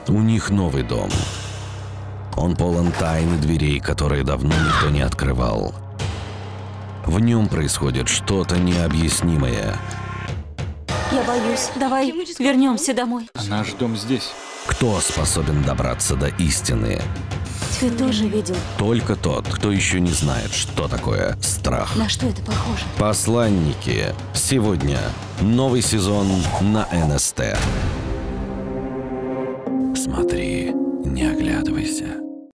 У них новый дом. Он полон тайн и дверей, которые давно никто не открывал. В нем происходит что-то необъяснимое. Я боюсь. Давай вернемся домой. А наш дом здесь. Кто способен добраться до истины? Ты тоже видел? Только тот, кто еще не знает, что такое страх. На что это похоже? Посланники. Сегодня новый сезон на НСТ. Смотри, не оглядывайся.